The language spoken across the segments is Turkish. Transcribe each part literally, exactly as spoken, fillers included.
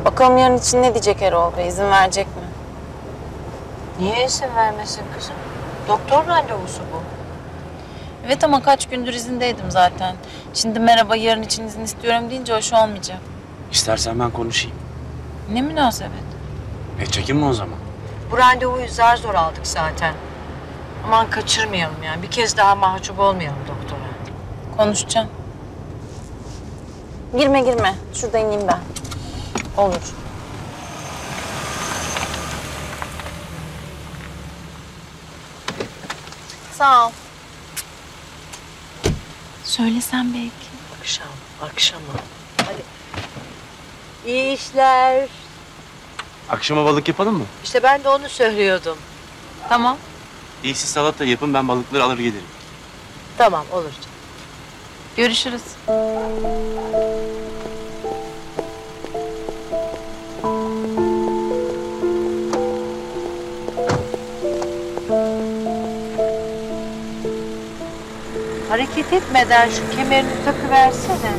Bakalım yarın için ne diyecek Erol Bey? İzin verecek mi? Niye izin vermesin kızım? Doktor randevusu bu. Evet ama kaç gündür izindeydim zaten. Şimdi merhaba yarın için izin istiyorum deyince hoş olmayacak. İstersen ben konuşayım. Ne münasebet. E çekinme o zaman. Bu randevuyu zar zor aldık zaten. Aman kaçırmayalım yani. Bir kez daha mahcup olmayalım doktora. Konuşacağım. Girme girme. Şurada ineyim ben. Olur. Sağ ol. Söylesem belki. Akşam, akşama. Hadi. İyi işler. Akşama balık yapalım mı? İşte ben de onu söylüyordum. Tamam. İyi siz salata yapın, ben balıkları alır gelirim. Tamam, olur. Görüşürüz. Hareket etmeden şu kemerini takıversene.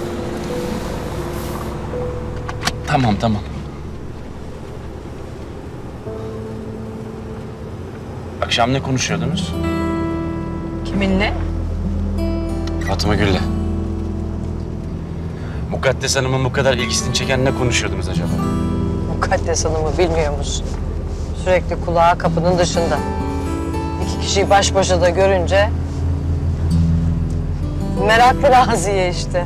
Tamam, tamam. Akşam ne konuşuyordunuz? Kiminle? Fatma Gül'le. Mukaddes Hanım'ın bu kadar ilgisini çeken ne konuşuyordunuz acaba? Mukaddes Hanım'ı bilmiyor musun? Sürekli kulağı kapının dışında. İki kişiyi baş başa da görünce... meraklı Raziye işte.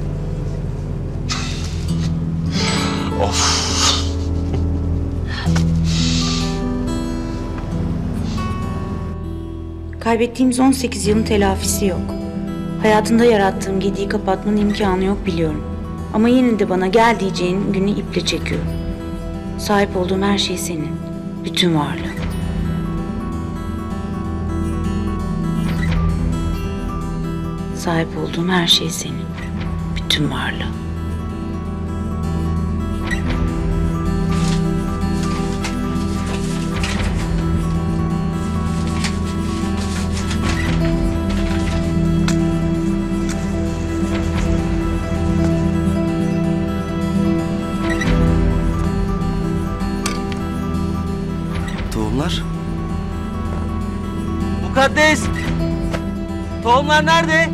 Of! Kaybettiğimiz on sekiz yılın telafisi yok. Hayatında yarattığım gediği kapatmanın imkanı yok biliyorum. Ama yine de bana gel diyeceğin günü iple çekiyorum. Sahip olduğum her şey senin. Bütün varlığın. Sahip olduğum her şey senin. Bütün varlığın. Tohumlar? Mukaddes! Tohumlar nerede?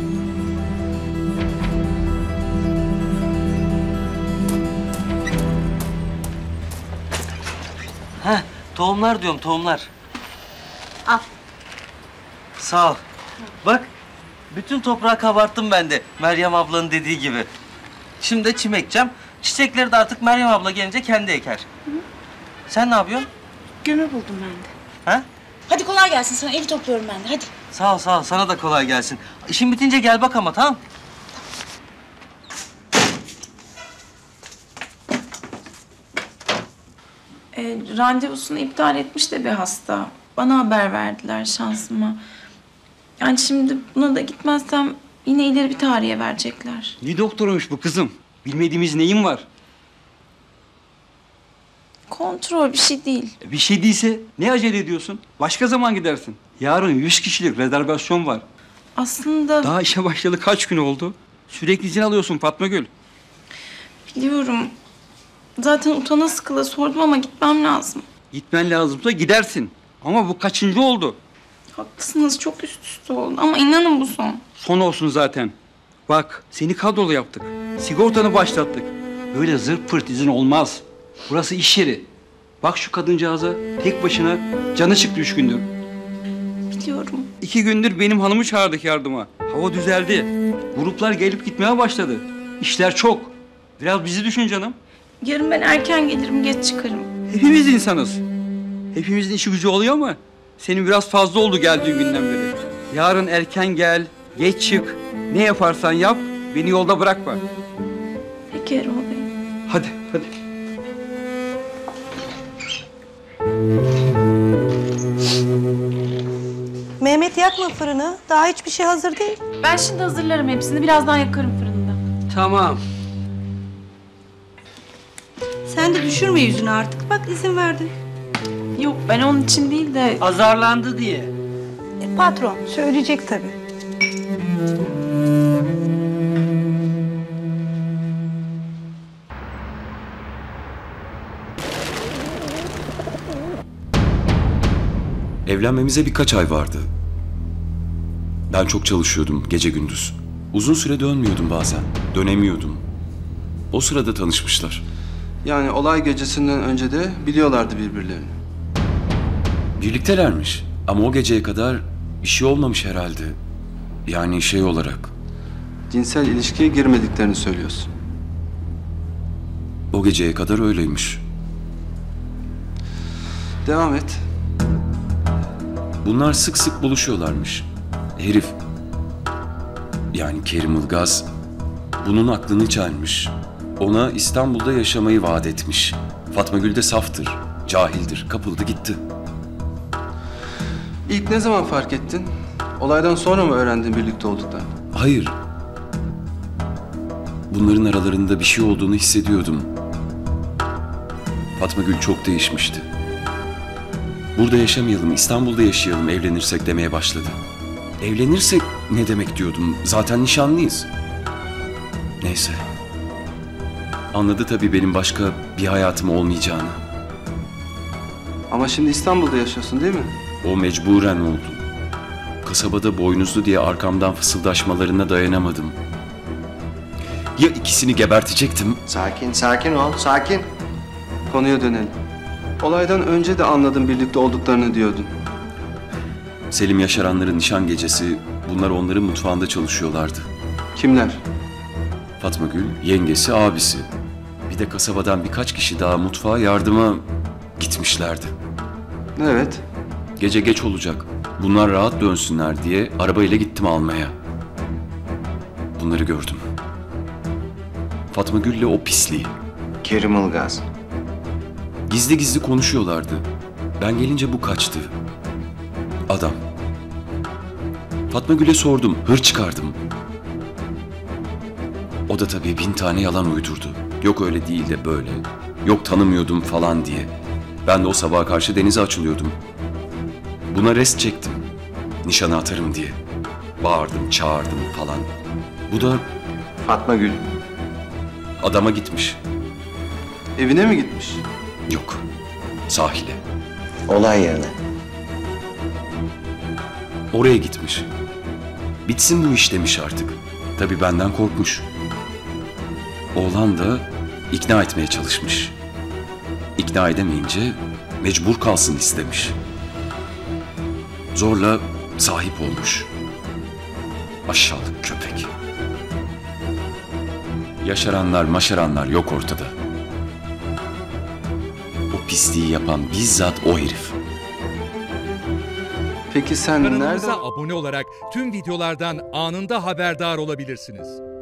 Heh, tohumlar diyorum, tohumlar. Al. Sağ ol. Bak, bütün toprağı kabarttım ben de, Meryem ablanın dediği gibi. Şimdi de çim ekeceğim. Çiçekleri de artık Meryem abla gelince kendi eker. Hı hı. Sen ne yapıyorsun? Gömü buldum ben de. Ha? Hadi kolay gelsin sana, evi topluyorum ben de hadi. Sağ ol, sağ ol. Sana da kolay gelsin. İşin bitince gel bak ama, tamam? E, randevusunu iptal etmiş de bir hasta. Bana haber verdiler şansıma. Yani şimdi buna da gitmezsem yine ileri bir tarihe verecekler. Ne doktoruymuş bu kızım? Bilmediğimiz neyin var? Kontrol bir şey değil. Bir şey değilse ne acele ediyorsun? Başka zaman gidersin. Yarın yüz kişilik rezervasyon var. Aslında Daha işe başlayalı kaç gün oldu? Sürekli izin alıyorsun Fatma Gül. biliyorum. Zaten utana sıkıla sordum ama gitmem lazım. Gitmen lazımsa gidersin. Ama bu kaçıncı oldu? Haklısınız, çok üst üste oldu ama inanın bu son. Son olsun zaten. Bak seni kadrolu yaptık. Sigortanı başlattık. Böyle zırt pırt izin olmaz. Burası iş yeri. Bak şu kadıncağıza tek başına canı çıktı üç gündür. Biliyorum. İki gündür benim hanımı çağırdık yardıma. Hava düzeldi. Gruplar gelip gitmeye başladı. İşler çok. Biraz bizi düşün canım. Yarın ben erken gelirim, geç çıkarım. Hepimiz insanız. Hepimizin işi gücü oluyor ama senin biraz fazla oldu geldiğin günden beri. Yarın erken gel, geç çık. Ne yaparsan yap, beni yolda bırakma. Peki Erol Bey. Hadi, hadi. Mehmet yakma fırını. Daha hiçbir şey hazır değil. Ben şimdi hazırlarım hepsini. Birazdan yakarım fırında. Tamam. Sen de düşürme yüzünü artık. Bak izin verdin. Yok, ben onun için değil de... Azarlandı diye. E, patron söyleyecek tabii. Evlenmemize birkaç ay vardı. Ben çok çalışıyordum gece gündüz. Uzun süre dönmüyordum bazen. Dönemiyordum. O sırada tanışmışlar. Yani olay gecesinden önce de biliyorlardı birbirlerini. Birliktelermiş. Ama o geceye kadar bir şey olmamış herhalde. Yani şey olarak. Cinsel ilişkiye girmediklerini söylüyorsun. O geceye kadar öyleymiş. Devam et. Bunlar sık sık buluşuyorlarmış. Herif, yani Kerim Ilgaz, bunun aklını çelmiş. Ona İstanbul'da yaşamayı vaat etmiş. Fatma Gül de saftır, cahildir, kapıldı gitti. İlk ne zaman fark ettin? Olaydan sonra mı öğrendin birlikte olduklarını? Hayır. Bunların aralarında bir şey olduğunu hissediyordum. Fatma Gül çok değişmişti. Burada yaşamayalım, İstanbul'da yaşayalım, evlenirsek demeye başladı. Evlenirsek ne demek diyordum, zaten nişanlıyız. Neyse. Anladı tabii benim başka bir hayatım olmayacağını. Ama şimdi İstanbul'da yaşıyorsun değil mi? O mecburen oldu. Kasabada boynuzlu diye arkamdan fısıldaşmalarına dayanamadım. Ya ikisini gebertecektim. Sakin, sakin ol, sakin. Konuya dönelim. Olaydan önce de anladım birlikte olduklarını diyordun. Selim Yaşaranların nişan gecesi bunlar onların mutfağında çalışıyorlardı. Kimler? Fatma Gül, yengesi, abisi. Bir de kasabadan birkaç kişi daha mutfağa yardıma gitmişlerdi. Evet. Gece geç olacak. Bunlar rahat dönsünler diye arabayla gittim almaya. Bunları gördüm. Fatma Gül'le o pisliği. Kerim Ilgaz. Gizli gizli konuşuyorlardı. Ben gelince bu kaçtı. Adam. Fatma Gül'e sordum, hır çıkardım. O da tabii bin tane yalan uydurdu. Yok öyle değil de böyle. Yok tanımıyordum falan diye. Ben de o sabaha karşı denize açılıyordum. Buna rest çektim. Nişana atarım diye. Bağırdım, çağırdım falan. Bu da Fatma Gül. adama gitmiş. Evine mi gitmiş? Yok, sahile. Olay yerine. Oraya gitmiş. Bitsin bu iş demiş artık. Tabii benden korkmuş. Oğlan da ikna etmeye çalışmış. İkna edemeyince mecbur kalsın istemiş. Zorla sahip olmuş. Aşağılık köpek. Yaşaranlar maşaranlar yok ortada. O pisliği yapan bizzat o herif. Peki sen Kanalımıza nereden... abone olarak tüm videolardan anında haberdar olabilirsiniz.